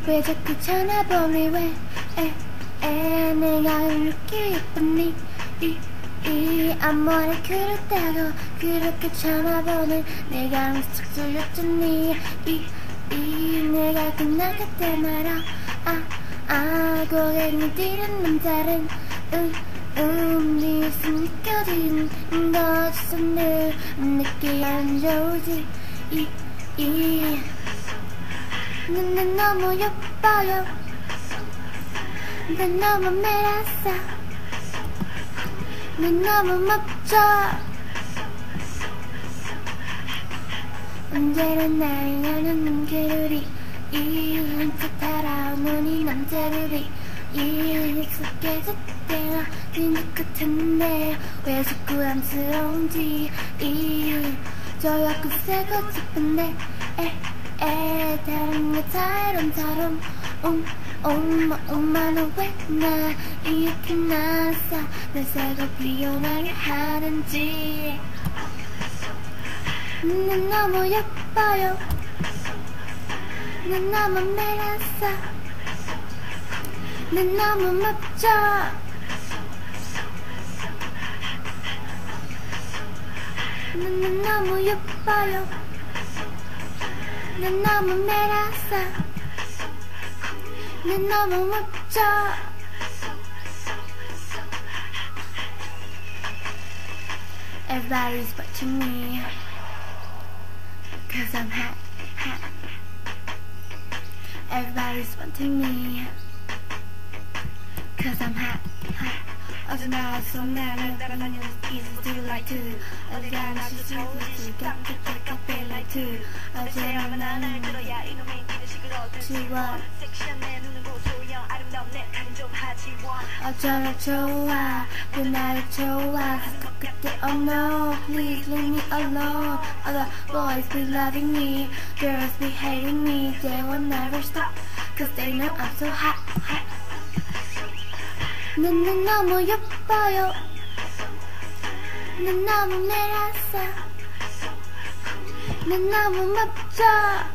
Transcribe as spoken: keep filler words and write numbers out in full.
왜 자꾸 쳐다보니 왜 에, 에, 내가 이렇게 예쁘니 이, 이 앞머리 그렇다고 그렇게 쳐다보는 내가 무척 졸렸잖니 이, 이 내가 끝나갈 때마다 아, 아 고개를 들은 남자는 음, 음, 네 숨 느껴지는 것이 늘 느끼 안 좋지 이, 이 눈은 너무 예뻐요 난 너무 매랐어 난 너무 멋져 언제나 날 향한 눈길이 이 흠칫 달아오는 이 남자들이 이 익숙해질 때가 뒤늦 같은데 왜 자꾸 안쓰러운지 이 저 약간 세고 싶은데 에 에 다른 여자처럼 음 엄마 엄마는 왜 나 이렇게 나서 날 새고 비워나게 하는지 난 너무 예뻐요 난 너무 매랐어 난 너무 멋져 난 너무 예뻐요 난 너무 매랐어 난 너무 멋져 Everybody's watching me Cause I'm hot, hot Everybody's wanting me Cause I'm hot, hot 어제 나와서 나를 따라다니는 easy to like to 어디 가나 시시해 깜짝 깜짝 like to 어제랑 나는 들어야 이놈의 길을 시끄러워 섹션에 눈은 고소형 아름다운 내 가는 좀 하지원 어쩌나 좋아 그 나를 좋아 그때 oh no please leave me alone other boys be loving me girls be hating me they will never stop cause they know I'm so hot, hot 난 너무 예뻐요 난 너무 매랐어 난 너무 멋져